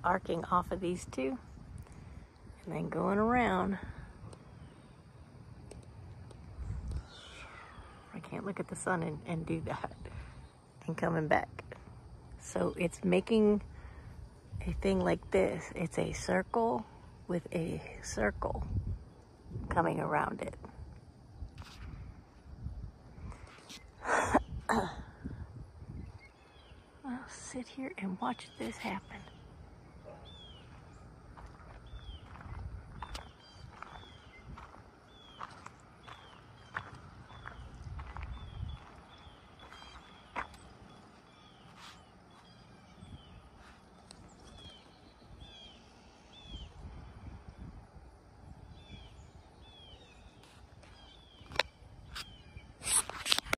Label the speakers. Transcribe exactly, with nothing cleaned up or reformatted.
Speaker 1: arcing off of these two and then going around. I can't look at the sun and, and do that, and coming back. So it's making a thing like this. It's a circle with a circle coming around it. I'll sit here and watch this happen.